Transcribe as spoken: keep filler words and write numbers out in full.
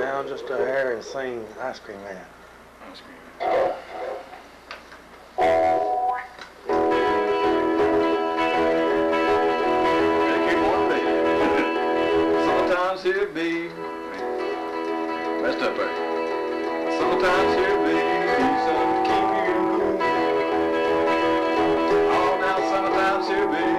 down just a hair and sing Ice Cream Man. Ice Cream Man. Sometimes he'll be messed up there. Sometimes he'll be something to keep you cool. Oh, now sometimes he'll be